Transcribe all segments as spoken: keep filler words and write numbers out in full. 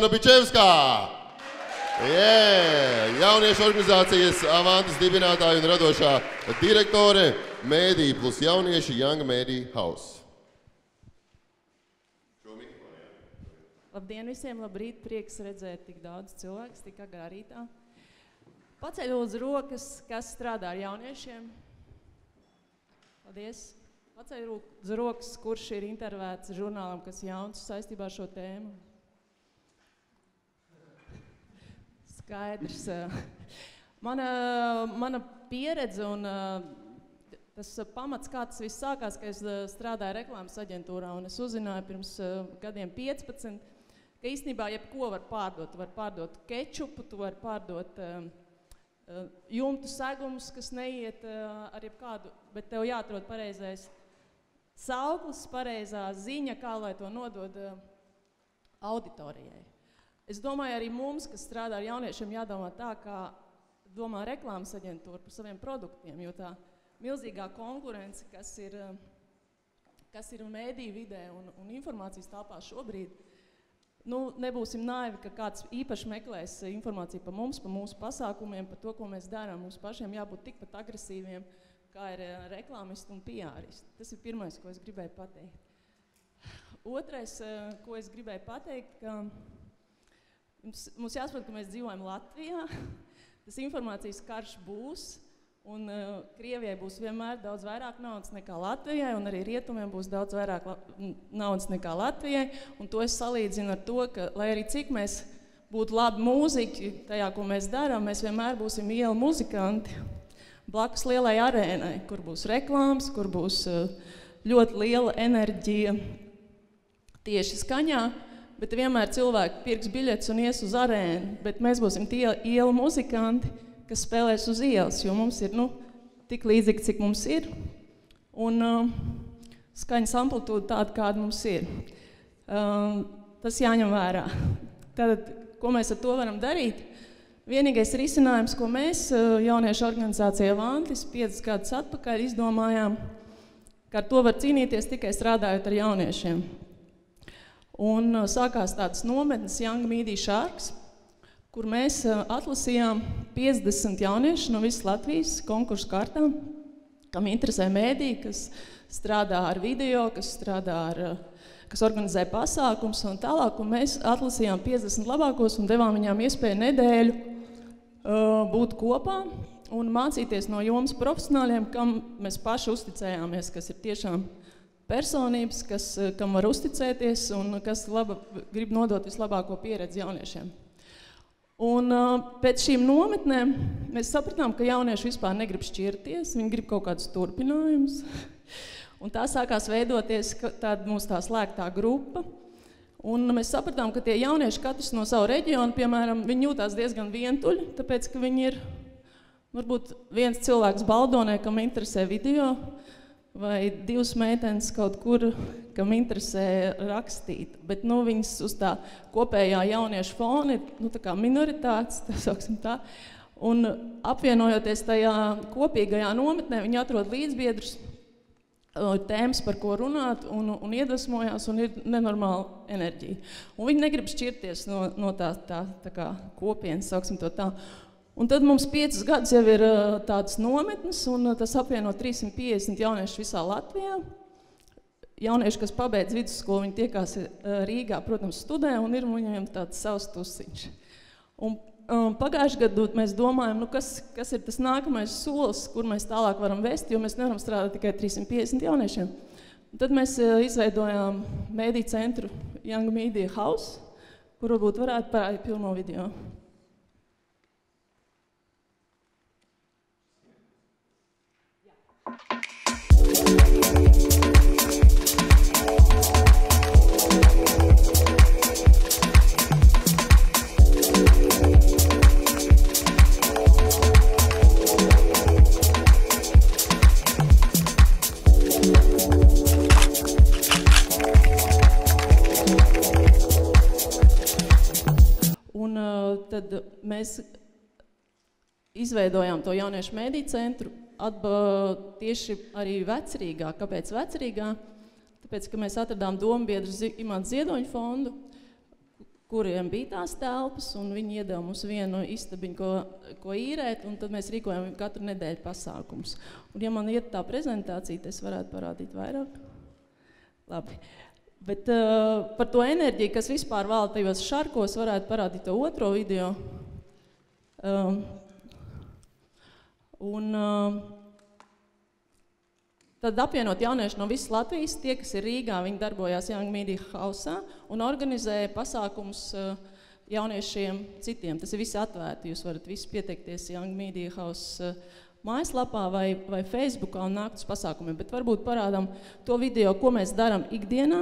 Elzbieta Bičevskā. Yeah. Jauniešu organizācijas Avantas dibinātāja un radošā direktore Mēdī plus jaunieši Young Media House. Labdien visiem, labrīt, prieks redzēt tik daudz cilvēks, tik agrā rītā. Paceļ lūdzu rokas, kas strādā ar jauniešiem. Paldies. Paceļ lūdzu rokas, kurš ir intervēts žurnālam, kas jauns saistībā ar šo tēmu. Skaidrs. Mana, mana pieredze un tas pamats, kā tas viss sākās, ka es strādāju reklāmas aģentūrā un es uzzināju pirms gadiem piecpadsmit, ka īstenībā jebko var pārdot. Tu var pārdot kečupu, tu var pārdot uh, uh, jumtu segumus, kas neiet uh, ar jebkādu, bet tev jāatrod pareizais sauklis, pareizā ziņa, kā lai to nodod uh, auditorijai. Es domāju, arī mums, kas strādā ar jauniešiem, jādomā tā, kā domā reklāmas aģentūra par saviem produktiem, jo tā milzīgā konkurence, kas ir, kas ir mēdīju vidē un, un informācijas telpā šobrīd, nu, nebūsim naivi, ka kāds īpaši meklēs informāciju par mums, par mūsu pasākumiem, par to, ko mēs darām. Mums pašiem jābūt tikpat agresīviem, kā ir reklāmisti un piāristi. Tas ir pirmais, ko es gribēju pateikt. Otrais, ko es gribēju pateikt, ka mums, mums jāsaprot, ka mēs dzīvojam Latvijā. Tas informācijas karš būs. Un uh, Krievijai būs vienmēr daudz vairāk naudas nekā Latvijai, un arī rietumiem būs daudz vairāk la naudas nekā Latvijai. Un to es salīdzinu ar to, ka, lai arī cik mēs būtu labi mūziķi tajā, ko mēs darām, mēs vienmēr būsim ielu muzikanti blakus lielai arēnai, kur būs reklāmas, kur būs uh, ļoti liela enerģija tieši skaņā, bet vienmēr cilvēki pirks biļetes un ies uz arēnu, bet mēs būsim tie ielu muzikanti, kas spēlēs uz ielas, jo mums ir, nu, tik līdzīgi, cik mums ir, un uh, skaņas amplitūda tāda, kāda mums ir. Uh, tas jāņem vērā. Tātad, ko mēs ar to varam darīt? Vienīgais risinājums, ko mēs, uh, jauniešu organizācija Avantis, piecus gadus atpakaļ izdomājām, ka ar to var cīnīties tikai strādājot ar jauniešiem. Un uh, sākās tādas nometnes Young Media Sharks, kur mēs atlasījām piecdesmit jauniešu no visas Latvijas konkursu kārtām, kam interesē mēdī, kas strādā ar video, kas strādā ar, kas organizē pasākums un tālāk, un mēs atlasījām piecdesmit labākos un devām viņām iespēju nedēļu uh, būt kopā un mācīties no jomas profesionāļiem, kam mēs paši uzticējāmies, kas ir tiešām personības, kas, kam var uzticēties un kas laba, grib nodot vislabāko pieredzi jauniešiem. Un uh, pēc šīm nometnēm mēs sapratām, ka jaunieši vispār negrib šķirties, viņi grib kaut kādus turpinājumus. Un tā sākās veidoties tāda mūsu tā slēgtā grupa. Un mēs sapratām, ka tie jaunieši katrs no savu reģionu, piemēram, viņi jūtās diezgan vientuļi, tāpēc, ka viņi ir varbūt viens cilvēks Baldonē, kam interesē video, vai divas meitenes kaut kur, kam interesē rakstīt. Bet nu, viņas uz tā kopējā jauniešu fona ir nu, tā kā minoritātes, tā sauksim tā. Un apvienojoties tajā kopīgajā nometnē, viņi atrod līdzbiedrus, tēmas, par ko runāt, un, un iedvesmojās, un ir nenormāla enerģija. Un viņi negrib šķirties no, no tā, tā, tā kā kopienas, sauksim to tā. Un tad mums piecus gadus jau ir uh, tādas nometnes, un uh, tas apvieno trīssimt piecdesmit jauniešu visā Latvijā. Jaunieši, kas pabeidz vidusskolu, viņi tiekās uh, Rīgā, protams, studē, un ir viņiem tāds savs tusiņš. Un um, pagājuši gadu mēs domājam, nu, kas, kas ir tas nākamais solis, kur mēs tālāk varam vest, jo mēs nevaram strādāt tikai trīssimt piecdesmit jauniešiem. Un tad mēs uh, izveidojām mēdīju centru Young Media House, kur varbūt varētu parādīt pilno video. Un uh, tad mēs izveidojām to jauniešu mēdīju centru atba, tieši arī Vecrīgā. Kāpēc Vecrīgā? Tāpēc, ka mēs atradām dombiedru Imants Ziedoņu fondu, kuriem bija tās telpas, un viņi iedeva mums vienu istabiņu, ko, ko īrēt, un tad mēs rīkojam katru nedēļu pasākums. Un ja man iet tā prezentācija, tad es varētu parādīt vairāk. Labi. Bet uh, par to enerģiju, kas vispār valda tajos šarkos, varētu parādīt to otro video. Um, un uh, tad apvienot jaunieši no visas Latvijas, tie, kas ir Rīgā, viņi darbojās Young Media House un organizēja pasākums uh, jauniešiem citiem. Tas ir visi atvērti, jūs varat visi pieteikties Young Media House uh, mājaslapā vai, vai Facebookā un nākt uz pasākumiem, bet varbūt parādām to video, ko mēs darām ikdienā.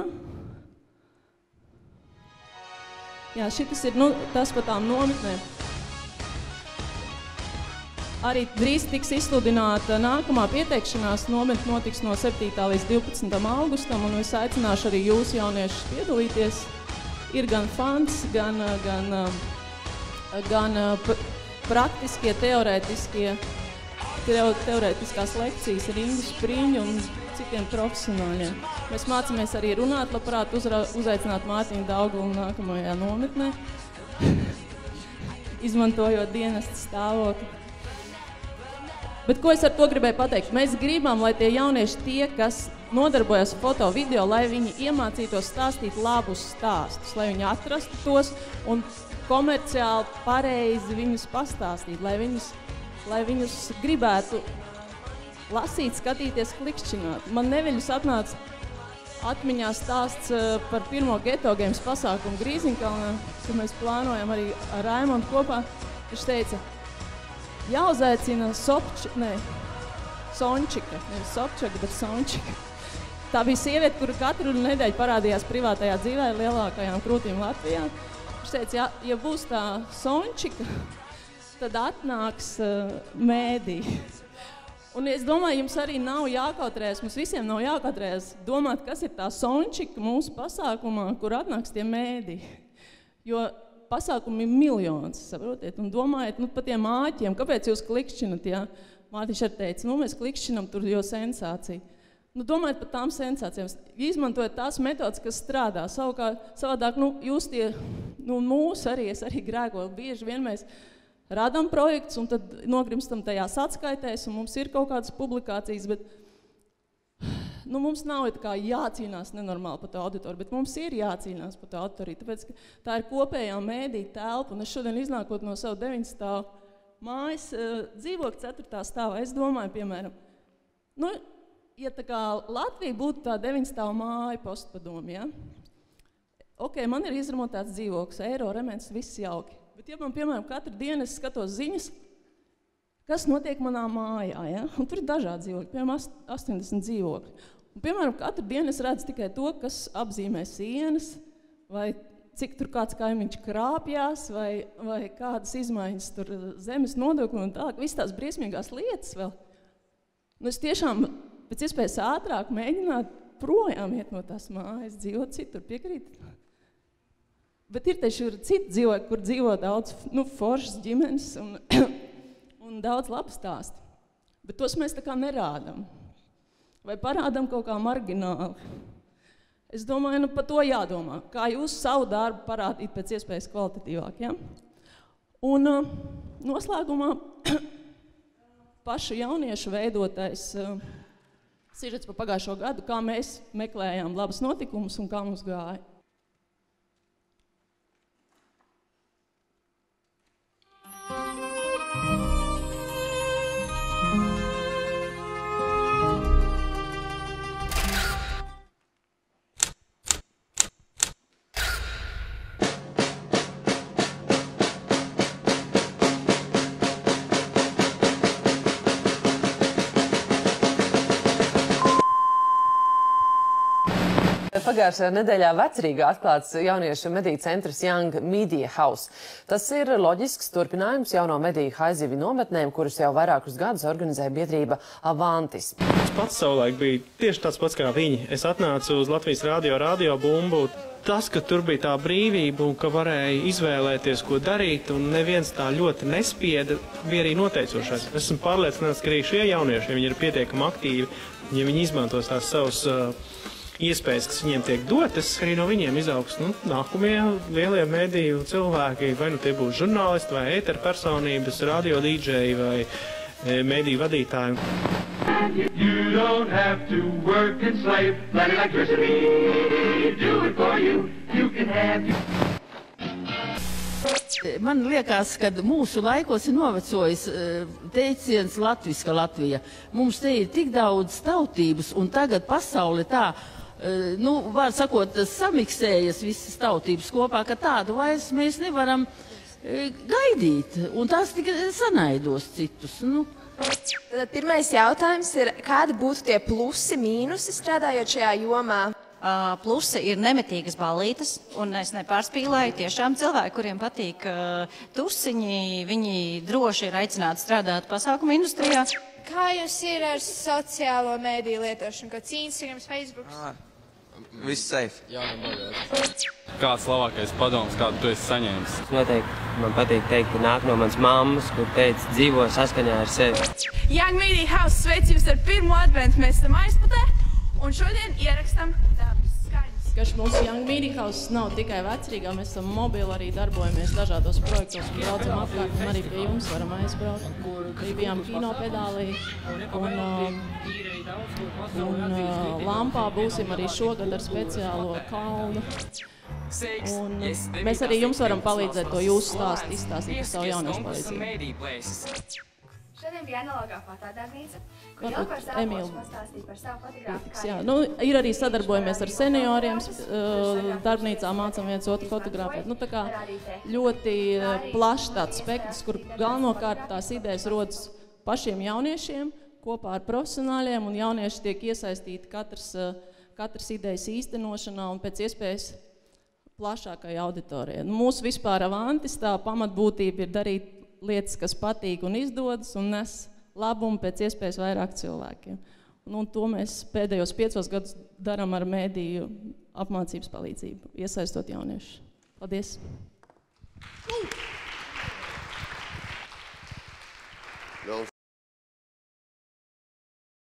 Jā, šitas ir nu, tas par tām nometnēm. Arī drīz tiks izsludināta nākamā pieteikšanās. Nometne notiks no septītā līdz divpadsmitam augustam, un es aicināšu arī jūs jauniešus piedalīties. Ir gan fans, gan, gan, gan praktiskie, teorētiskie, teorētiskās lekcijas ar Ingu Spriņu un citiem profesionāļiem. Mēs mācāmies arī runāt, labprāt uzra, uzaicināt Mārtiņu Daugulu nākamajā nometnē, izmantojot dienesta stāvokli. Bet ko es ar to gribēju pateikt? Mēs gribam, lai tie jaunieši tie, kas nodarbojas foto video, lai viņi iemācītos stāstīt labus stāstus, lai viņi atrastu tos un komerciāli pareizi viņus pastāstīt, lai viņus, lai viņus gribētu lasīt, skatīties, klikšķināt. Man neviļus atnāca atmiņā stāsts par pirmo Geto Games pasākumu Grīziņkalnā, ko mēs plānojam arī ar Raimondu kopā. Viņš teica, jāuzaicina Sopč, ne, Sončika, nevis Sopčaka, bet Sončika. Tā bija sieviete, kura katru nedēļu parādījās privātajā dzīvē lielākajām krūtīm Latvijā. Viņš teica, ja, ja būs tā Sončika, tad atnāks uh, mēdī. Un es domāju, jums arī nav jākautrējas, mums visiem nav jākautrējas domāt, kas ir tā Sončika mūsu pasākumā, kur atnāks tie mēdī. Jo pasākumi ir miljons, saprotiet, un domājiet, nu, par tiem āķiem, kāpēc jūs klikšķinat, jā? Mārtiņš arī teica, nu, mēs klikšķinam tur, jo sensācija. Nu, domājiet par tām sensācijām, izmantojot tās metodas, kas strādā. Savukā, savādāk, nu, jūs tie, nu, mūs arī, es arī grēkoju, bieži vien mēs radām projektus, un tad nogrimstam tajās atskaitēs, un mums ir kaut kādas publikācijas, bet nu, mums nav kā jācīnās nenormāli par to auditoru, bet mums ir jācīnās par to auditoriju, tāpēc, ka tā ir kopējā mēdīja telpa, un es šodien iznākot no savu deviņstāvu mājas dzīvokļa ceturtā stāvā, es domāju, piemēram, nu, ja tā kā Latvija būtu tā deviņstāvu māja postpadomi, ja? Ok, man ir izremontēts dzīvoklis, eiro rements, viss jauki, bet ja man, piemēram, katru dienu es skatos ziņas, kas notiek manā mājā, ja? Un tur ir dažādi dzīvokļi, piemēram, astoņdesmit dzīvokļi. Un, piemēram, katru dienu es redzu tikai to, kas apzīmē sienas, vai cik tur kāds kaimiņš krāpjās, vai, vai kādas izmaiņas tur zemes nodokļu un tā, visas tās briesmīgās lietas vēl. Nu, es tiešām pēc iespējas ātrāk mēģinātu projām iet no tās mājas, dzīvot citur, piekrīt. Bet ir taču citi dzīvokļi, kur dzīvo daudz, nu, foršas ģimenes un, un daudz labu stāstu. Bet tos mēs tā kā nerādam. Vai parādam kaut kā margināli. Es domāju, nu par to jādomā, kā jūs savu darbu parādīt pēc iespējas kvalitatīvāk, ja? Un uh, noslēgumā pašu jauniešu veidotais uh, sižets par pagājušo gadu, kā mēs meklējām labus notikumus un kā mums gāja. Pagājušajā nedēļā Vecrīgā atklāts jauniešu mediju centrs Young Media House. Tas ir loģisks turpinājums jauno mediju haizivi nometnēm, kurus jau vairākus gadus organizē biedrība Avantis. Es pats savulaik biju tieši tāds pats kā viņi. Es atnācu uz Latvijas radio, radio bumbu. Tas, ka tur bija tā brīvība un ka varēja izvēlēties, ko darīt, un neviens tā ļoti nespieda, bija arī noteicošais. Esmu pārliecināts, ka arī šie jaunieši, ja viņi ir pietiekami aktīvi, ja viņi izmantos tās savus uh, iespējas, kas viņiem tiek dotas, arī no viņiem izaugs nu, nākamie lielie mediju cilvēki, vai nu tie būs žurnālisti, vai ētera personības, radio dīdžeji vai e, mediju vadītāji. You don't have to work and slave, let electricity do it for you. You can have you. Man liekas, ka mūsu laikos ir novecojis teiciens latviska Latvija. Mums te ir tik daudz tautības, un tagad pasaule tā, nu, var sakot, samiksējas visas tautības kopā, ka tādu vairs mēs nevaram gaidīt, un tās tikai sanaidos citus. Nu. Tad pirmais jautājums ir, kādi būtu tie plusi, mīnusi strādājot šajā jomā? Uh, plusi ir nemetīgas ballītes, un es nepārspīlēju, tiešām cilvēki, kuriem patīk uh, tusiņi, viņi droši ir aicināti strādāt pasākumu industrijā. Kā jums ir ar sociālo mēdīju lietošanu, kāds Instagrams, Facebooks? Ah, viss safe. Jā, nebaidās. Kāds labākais padoms, kādu tu esi saņēmis? Noteikti man patīk teikt, ka nāk no manas mammas, kur teica, dzīvo saskaņā ar sevi. Young Media House sveic jūs ar pirmo adventu, mēs esam aizputē. Un šodien ierakstam dabas skaņas. Kaž mūsu Young Media House nav tikai Vecrīgā, mēs esam mobili, arī darbojamies dažādos projektos un braucam apkārt, un arī pie jums varam aizbraukt. Arī bijām kino pedālī, un, un Lampā būsim arī šogad ar speciālo kalnu. Un mēs arī jums varam palīdzēt to jūsu stāstu izstāstīt par savu jauniešu palīdzību. Šodien bija analogā fotodarbnīca, kur jau par savu mūsu pastāstīja par savu fotografu. Jā, nu, ir arī sadarbojamies ar senioriem, uh, darbnīcā mācam viens otru fotografēt. Nu, tā kā ļoti plašs tāds spektrs, kur galvenokārt tās idejas rodas pašiem jauniešiem, kopā ar profesionāļiem, un jaunieši tiek iesaistīti katras, katras idejas īstenošanā un pēc iespējas plašākai auditorijai. Nu, mūsu vispār Avantis tā pamatbūtība ir darīt lietas, kas patīk un izdodas un nes labumu pēc iespējas vairāk cilvēkiem. Un, un to mēs pēdējos piecos gadus darām ar mēdīju apmācības palīdzību, iesaistot jauniešus. Paldies!